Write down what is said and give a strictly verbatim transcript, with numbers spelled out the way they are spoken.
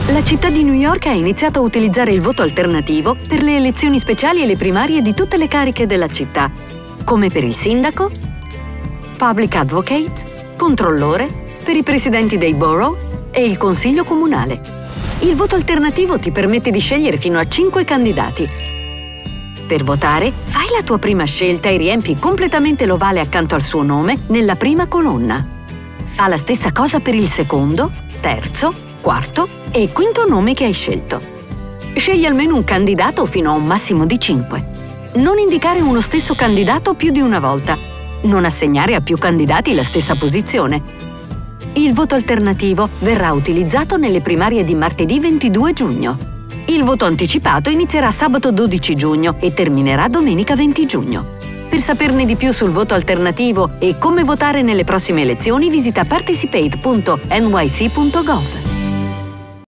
La città di New York ha iniziato a utilizzare il voto alternativo per le elezioni speciali e le primarie di tutte le cariche della città, come per il sindaco, public advocate, controllore, per i presidenti dei borough e il consiglio comunale. Il voto alternativo ti permette di scegliere fino a cinque candidati. Per votare, fai la tua prima scelta e riempi completamente l'ovale accanto al suo nome nella prima colonna. Fa la stessa cosa per il secondo, terzo, quarto e quinto nome che hai scelto. Scegli almeno un candidato fino a un massimo di cinque. Non indicare uno stesso candidato più di una volta. Non assegnare a più candidati la stessa posizione. Il voto alternativo verrà utilizzato nelle primarie di martedì ventidue giugno. Il voto anticipato inizierà sabato dodici giugno e terminerà domenica venti giugno. Per saperne di più sul voto alternativo e come votare nelle prossime elezioni, visita participate punto n y c punto gov.